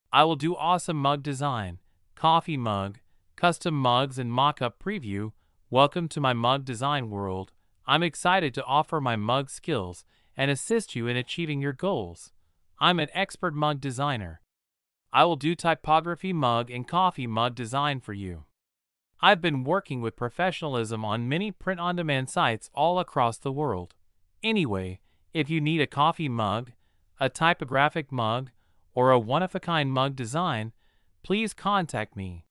I will do awesome mug design, coffee mug, custom mugs, and mock-up preview. Welcome to my mug design world. I'm excited to offer my mug skills and assist you in achieving your goals. I'm an expert mug designer. I will do typography mug and coffee mug design for you. I've been working with professionalism on many print-on-demand sites all across the world. Anyway, if you need a coffee mug, a typographic mug, or a one-of-a-kind mug design, please contact me.